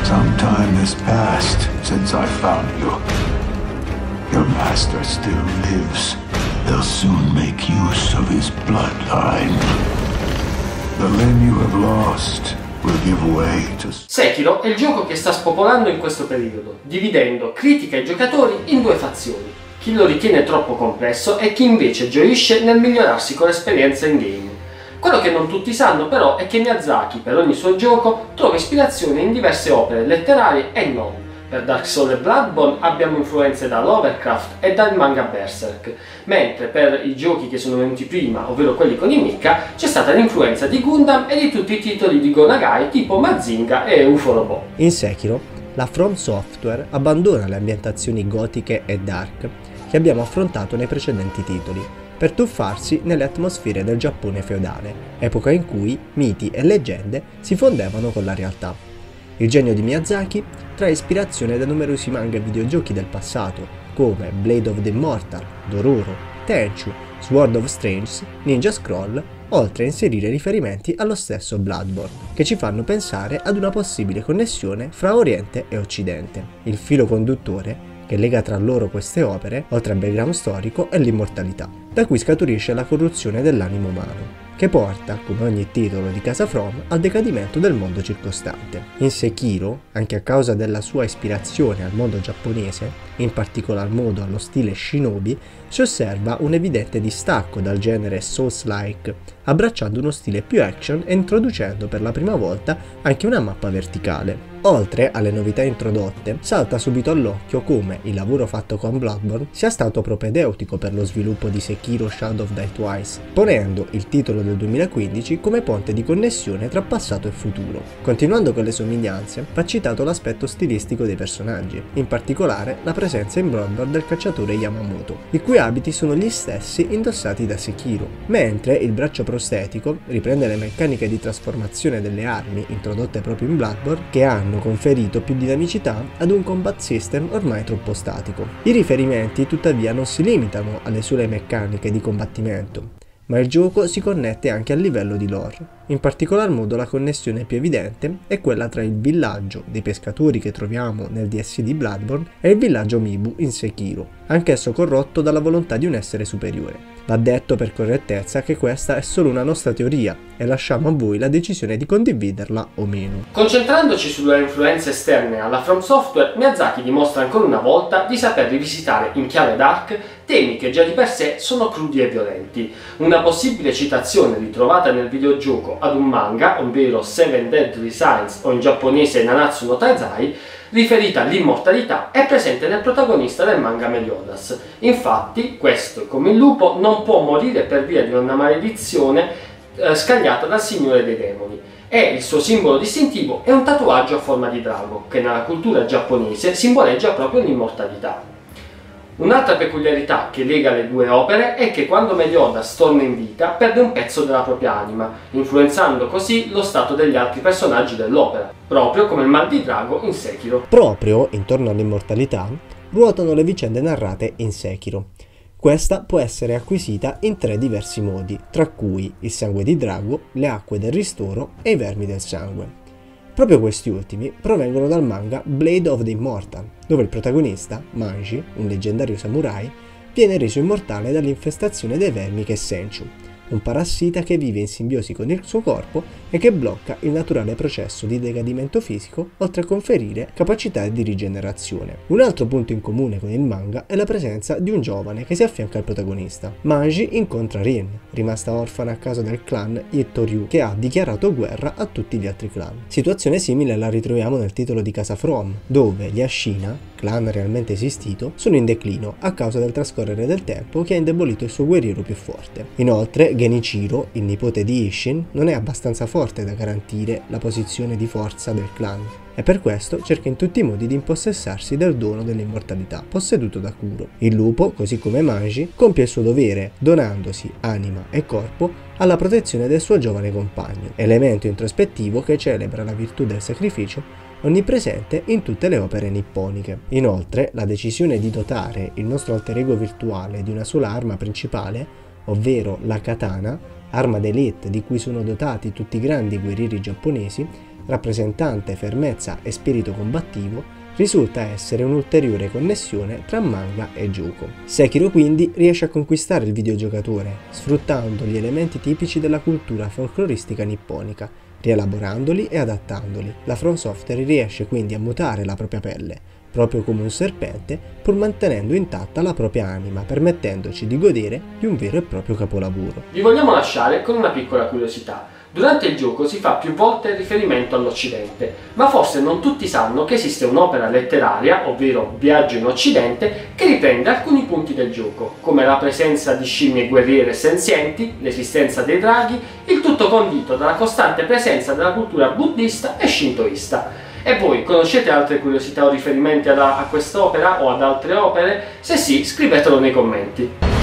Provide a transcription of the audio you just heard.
Some time has passed since I found you. Your master still lives. They'll soon make use of his bloodline. The land you have lost will give way to... Sekiro è il gioco che sta spopolando in questo periodo, dividendo critica e giocatori in due fazioni: chi lo ritiene troppo complesso e chi invece gioisce nel migliorarsi con l'esperienza in game. Quello che non tutti sanno però è che Miyazaki per ogni suo gioco trova ispirazione in diverse opere letterarie e non. Per Dark Souls e Bloodborne abbiamo influenze da Lovecraft e dal manga Berserk, mentre per i giochi che sono venuti prima, ovvero quelli con i mecha, c'è stata l'influenza di Gundam e di tutti i titoli di Go Nagai tipo Mazinga e UFO Robot. In Sekiro, la From Software abbandona le ambientazioni gotiche e dark che abbiamo affrontato nei precedenti titoli, per tuffarsi nelle atmosfere del Giappone feudale, epoca in cui miti e leggende si fondevano con la realtà. Il genio di Miyazaki trae ispirazione da numerosi manga e videogiochi del passato, come Blade of the Immortal, Dororo, Tenchu, Sword of Strange, Ninja Scroll, oltre a inserire riferimenti allo stesso Bloodborne, che ci fanno pensare ad una possibile connessione fra Oriente e Occidente. Il filo conduttore che lega tra loro queste opere, oltre al background storico, è l'immortalità, da cui scaturisce la corruzione dell'animo umano, che porta, come ogni titolo di casa From, al decadimento del mondo circostante. In Sekiro, anche a causa della sua ispirazione al mondo giapponese, in particolar modo allo stile shinobi, si osserva un evidente distacco dal genere Souls-like, abbracciando uno stile più action e introducendo per la prima volta anche una mappa verticale. Oltre alle novità introdotte, salta subito all'occhio come il lavoro fatto con Bloodborne sia stato propedeutico per lo sviluppo di Sekiro Shadow of Die Twice, ponendo il titolo del 2015 come ponte di connessione tra passato e futuro. Continuando con le somiglianze, va citato l'aspetto stilistico dei personaggi, in particolare la presenza in Bloodborne del cacciatore Yamamoto, i cui abiti sono gli stessi indossati da Sekiro, mentre il braccio prostetico riprende le meccaniche di trasformazione delle armi introdotte proprio in Bloodborne, che hanno conferito più dinamicità ad un combat system ormai troppo statico. I riferimenti tuttavia non si limitano alle sole meccaniche di combattimento, ma il gioco si connette anche a livello di lore. In particolar modo la connessione più evidente è quella tra il villaggio dei pescatori che troviamo nel DLC di Bloodborne e il villaggio Mibu in Sekiro, anch'esso corrotto dalla volontà di un essere superiore. Va detto per correttezza che questa è solo una nostra teoria e lasciamo a voi la decisione di condividerla o meno. Concentrandoci sulle influenze esterne alla From Software, Miyazaki dimostra ancora una volta di saper rivisitare in chiave dark temi che già di per sé sono crudi e violenti. Una possibile citazione ritrovata nel videogioco ad un manga, ovvero Seven Deadly Signs o in giapponese Nanatsu no Taizai, riferita all'immortalità, è presente nel protagonista del manga Meliodas. Infatti, questo, come il lupo, non può morire per via di una maledizione scagliata dal Signore dei Demoni, e il suo simbolo distintivo è un tatuaggio a forma di drago, che nella cultura giapponese simboleggia proprio l'immortalità. Un'altra peculiarità che lega le due opere è che quando Meliodas torna in vita perde un pezzo della propria anima, influenzando così lo stato degli altri personaggi dell'opera, proprio come il mal di drago in Sekiro. Proprio intorno all'immortalità ruotano le vicende narrate in Sekiro. Questa può essere acquisita in 3 diversi modi, tra cui il sangue di drago, le acque del ristoro e i vermi del sangue. Proprio questi ultimi provengono dal manga Blade of the Immortal, dove il protagonista, Manji, un leggendario samurai, viene reso immortale dall'infestazione dei vermi che è Senchu, un parassita che vive in simbiosi con il suo corpo e che blocca il naturale processo di decadimento fisico, oltre a conferire capacità di rigenerazione. Un altro punto in comune con il manga è la presenza di un giovane che si affianca al protagonista. Manji incontra Rin, rimasta orfana a causa del clan Yettoryu, che ha dichiarato guerra a tutti gli altri clan. Situazione simile la ritroviamo nel titolo di casa From, dove gli Ashina, clan realmente esistito, sono in declino a causa del trascorrere del tempo che ha indebolito il suo guerriero più forte. Inoltre, Genichiro, il nipote di Isshin, non è abbastanza forte da garantire la posizione di forza del clan, e per questo cerca in tutti i modi di impossessarsi del dono dell'immortalità posseduto da Kuro. Il lupo, così come Manji, compie il suo dovere donandosi anima e corpo alla protezione del suo giovane compagno, elemento introspettivo che celebra la virtù del sacrificio onnipresente in tutte le opere nipponiche. Inoltre, la decisione di dotare il nostro alter ego virtuale di una sola arma principale, ovvero la katana, arma d'élite di cui sono dotati tutti i grandi guerrieri giapponesi, rappresentante fermezza e spirito combattivo, risulta essere un'ulteriore connessione tra manga e gioco. Sekiro quindi riesce a conquistare il videogiocatore, sfruttando gli elementi tipici della cultura folcloristica nipponica, rielaborandoli e adattandoli. La From Software riesce quindi a mutare la propria pelle, proprio come un serpente, pur mantenendo intatta la propria anima, permettendoci di godere di un vero e proprio capolavoro. Vi vogliamo lasciare con una piccola curiosità. Durante il gioco si fa più volte riferimento all'Occidente, ma forse non tutti sanno che esiste un'opera letteraria, ovvero Viaggio in Occidente, che riprende alcuni punti del gioco, come la presenza di scimmie guerriere senzienti, l'esistenza dei draghi, il tutto condito dalla costante presenza della cultura buddista e shintoista. E voi conoscete altre curiosità o riferimenti a quest'opera o ad altre opere? Se sì, scrivetelo nei commenti.